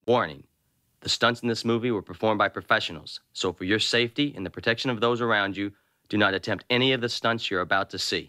Warning, the stunts in this movie were performed by professionals, so for your safety and the protection of those around you, do not attempt any of the stunts you're about to see.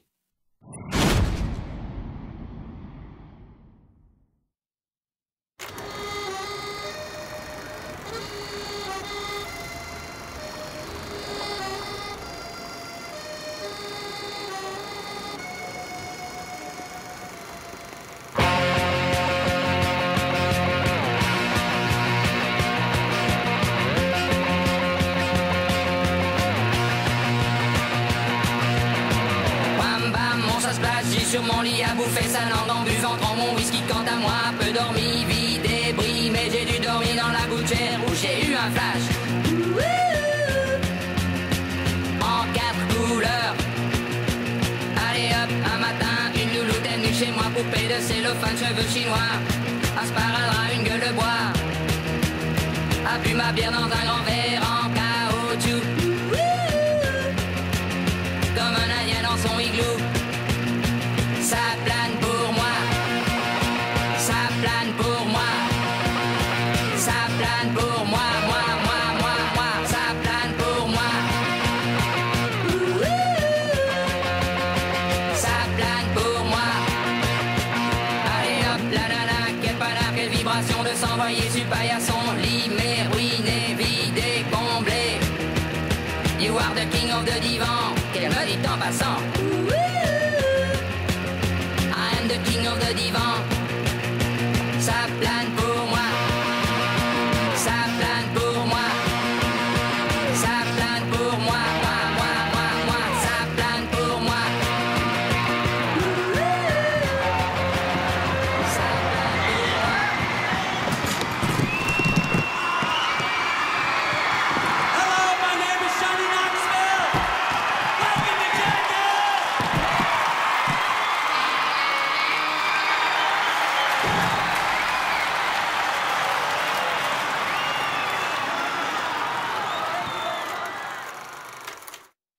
Sur mon lit à bouffer sa langue en buvant trop mon whisky. Quant à moi, peu dormi, vie débris, mais j'ai dû dormir dans la gouttière où j'ai eu un flash. En 4 couleurs. Allez hop, un matin, une louloute est venue chez moi, poupée de cellophane, cheveux chinois, un sparadrap, une gueule de bois, a bu ma bière dans un grand verre en caoutchouc, comme un indien dans son igloo. Ça plane pour moi, ça plane pour moi, ça plane pour moi, moi, ça plane pour moi. Ça plane pour moi. Allez hop, la nana, quel panard, quelle vibration de s'envoyer sur paillasson. Lit, mais ruiné, vidé, comblé. You are the king of the divan, qu'elle me dit en passant.